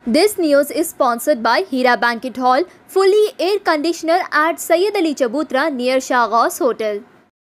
This news is sponsored by Hira Banquet Hall, fully air conditioner at Sayyid Ali Chabutra near Shahghaus Hotel.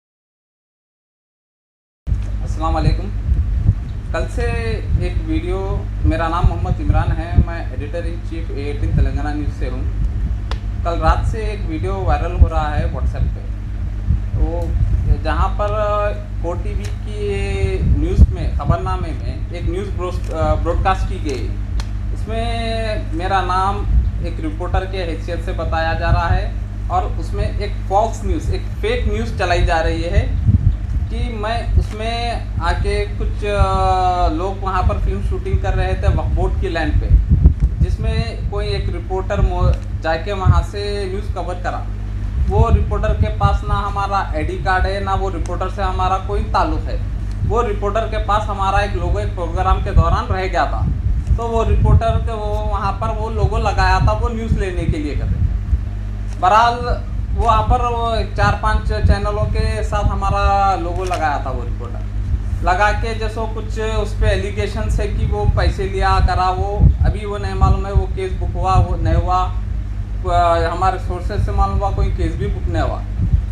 अस्सलाम वालेकुम। कल से एक video, मेरा नाम मोहम्मद इमरान है, मैं editor in chief A18 Telangana news से हूँ। कल रात से एक वीडियो वायरल हो रहा है व्हाट्सएप पे, तो जहाँ पर कोर्ट टीवी की न्यूज़ में खबरनामे में एक न्यूज़ ब्रॉडकास्ट की गई। इसमें मेरा नाम एक रिपोर्टर के हैसियत से बताया जा रहा है और उसमें एक फॉल्स न्यूज़, एक फेक न्यूज़ चलाई जा रही है कि मैं उसमें आके कुछ लोग वहाँ पर फिल्म शूटिंग कर रहे थे वक्फ की लैंड पे, जिसमें कोई एक रिपोर्टर जाके वहाँ से न्यूज़ कवर करा। वो रिपोर्टर के पास ना हमारा आईडी कार्ड है, ना वो रिपोर्टर से हमारा कोई ताल्लुक़ है। वो रिपोर्टर के पास हमारा एक लोगो एक प्रोग्राम के दौरान रह गया था, तो वो रिपोर्टर के वहाँ पर वो लोगो लगाया था, वो न्यूज़ लेने के लिए करते थे। बहरहाल वो वहाँ पर 4-5 चैनलों के साथ हमारा लोगो लगाया था। वो रिपोर्टर लगा के जैसो कुछ उस पर एलिगेशन है कि वो पैसे लिया करा, वो अभी वो नहीं मालूम है वो केस बुक हुआ वो नहीं हुआ। हमारे सोर्सेज से मालूम हुआ कोई केस भी बुक नहीं हुआ।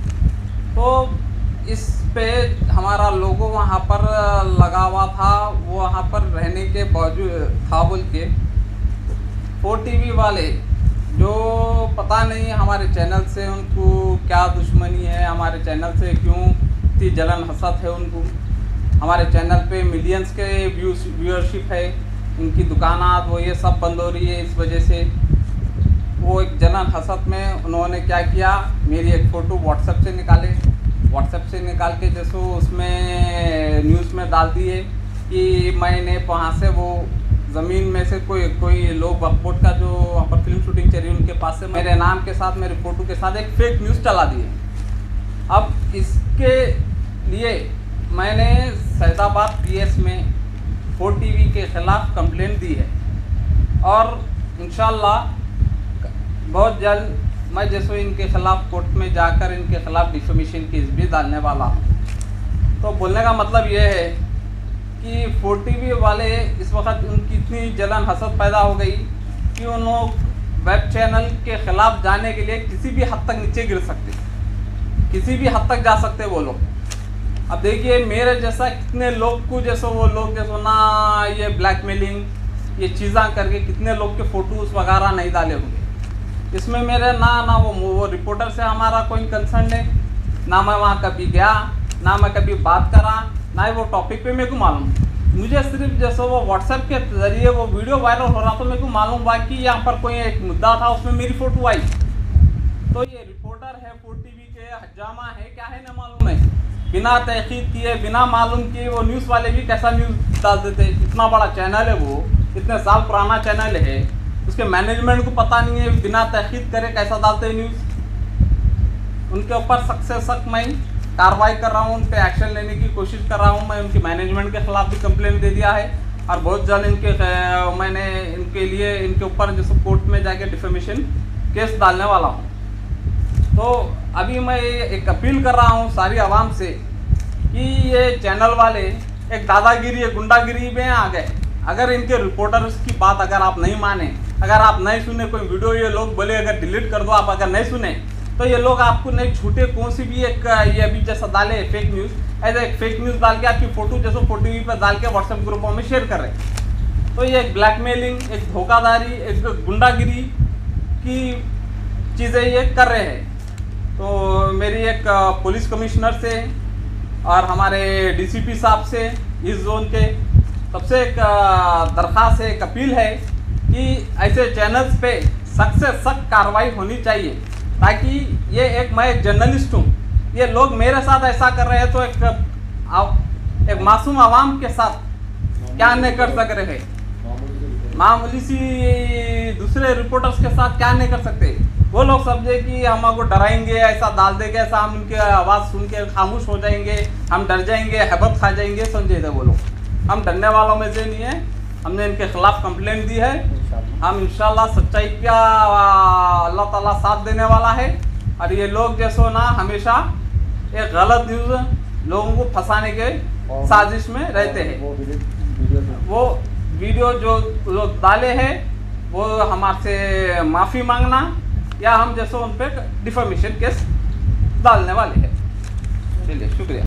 तो इस पे हमारा लोगो वहाँ पर लगा हुआ था, वो वहाँ पर रहने के बावजूद था बोल के 4TV वाले, जो पता नहीं हमारे चैनल से उनको क्या दुश्मनी है, हमारे चैनल से क्यों इतनी जलन हसद है उनको। हमारे चैनल पे मिलियंस के व्यूअरशिप है, इनकी दुकानात वो ये सब बंद हो रही है। इस वजह से वो एक जलन हसद में उन्होंने क्या किया, मेरी एक फ़ोटो व्हाट्सएप से निकाल के जैसो उसमें न्यूज़ में डाल दिए कि मैंने वहाँ से वो ज़मीन में से कोई लोग वक्फ का जो वहाँ पर फिल्म शूटिंग चल रही है उनके पास से मेरे नाम के साथ मेरी फ़ोटो के साथ एक फेक न्यूज़ चला दिए। अब इसके लिए मैंने सैदाबाद PS में 4TV के ख़िलाफ़ कंप्लेंट दी है और इंशाल्लाह बहुत जल्द मैं जैसो इनके ख़िलाफ़ कोर्ट में जाकर इनके ख़िलाफ़ डिफेमेशन केस भी डालने वाला हूँ। तो बोलने का मतलब ये है कि 4TV वाले इस वक्त उनकी इतनी जलन हसद पैदा हो गई कि उन लोग वेब चैनल के ख़िलाफ़ जाने के लिए किसी भी हद तक नीचे गिर सकते, किसी भी हद तक जा सकते वो लोग। अब देखिए मेरे जैसा कितने लोग को जैसो वो लोग जैसो ना ये ब्लैकमेलिंग ये चीज़ें करके कितने लोग के फ़ोटोज़ वगैरह नहीं डाले होंगे। इसमें मेरे ना वो रिपोर्टर से हमारा कोई कंसर्न है, ना मैं वहाँ कभी गया, ना मैं कभी बात करा, ना ही वो टॉपिक पे मेरे को मालूम। मुझे सिर्फ जैसे वो व्हाट्सएप के ज़रिए वो वीडियो वायरल हो रहा तो मेरे को मालूम हुआ कि यहाँ पर कोई एक मुद्दा था, उसमें मेरी फ़ोटो आई। तो ये रिपोर्टर है 4TV के हजामा है क्या है ना मालूम है, बिना तहकीक किए बिना मालूम किए वो न्यूज़ वाले भी कैसा न्यूज़ डाल देते। इतना बड़ा चैनल है, वो इतने साल पुराना चैनल है, उसके मैनेजमेंट को पता नहीं है बिना तहकीक करे कैसा डालते हैं न्यूज़। उनके ऊपर सख्त से सख्त मैं कार्रवाई कर रहा हूँ, उन पर एक्शन लेने की कोशिश कर रहा हूँ। मैं उनकी मैनेजमेंट के ख़िलाफ़ भी कंप्लेंट दे दिया है और बहुत जल्द मैंने इनके लिए इनके ऊपर जैसे कोर्ट में जाके डिफेमेशन केस डालने वाला हूँ। तो अभी मैं एक अपील कर रहा हूँ सारी आवाम से कि ये चैनल वाले एक दादागिरी एक गुंडागिरी में आ गए। अगर इनके रिपोर्टर्स की बात अगर आप नहीं माने, अगर आप नहीं सुने कोई वीडियो, ये लोग बोले अगर डिलीट कर दो, आप अगर नहीं सुने तो ये लोग आपको नहीं छूटे कौन सी भी एक ये अभी जैसा डाले फेक न्यूज़, ऐसा एक फेक न्यूज़ डाल के आपकी फ़ोटो जैसे 4TV पर डाल के व्हाट्सएप ग्रुपों में शेयर कर रहे हैं। तो ये एक ब्लैकमेलिंग, एक धोखाधड़ी, एक गुंडागिरी की चीज़ें ये कर रहे हैं। तो मेरी एक पुलिस कमिश्नर से और हमारे DCP साहब से इस जोन के सबसे एक दरख्वास्त है, एक अपील है कि ऐसे चैनल्स पे सख्त से सख्त कार्रवाई होनी चाहिए, ताकि ये मैं एक जर्नलिस्ट हूँ, ये लोग मेरे साथ ऐसा कर रहे हैं तो एक मासूम आवाम के साथ क्या नहीं कर सक रहे हैं, मामूली सी दूसरे रिपोर्टर्स के साथ क्या नहीं कर सकते। वो लोग समझे कि हम आपको डराएंगे, ऐसा डाल देंगे, ऐसा हम उनकी आवाज़ सुन के खामोश हो जाएंगे, हम डर जाएंगे, हैबत खा जाएंगे, समझे थे वो लोग। हम डरने वालों में से नहीं है, हमने इनके ख़िलाफ़ कंप्लेंट दी है। हम इंशाल्लाह सच्चाई का अल्लाह ताला साथ देने वाला है। और ये लोग जैसो ना हमेशा एक गलत न्यूज़ लोगों को फंसाने के साजिश में रहते हैं। वो वीडियो जो लोग डाले हैं वो हमारे से माफ़ी मांगना या हम जैसे उन पर डिफेमेशन केस डालने वाले हैं। चलिए शुक्रिया।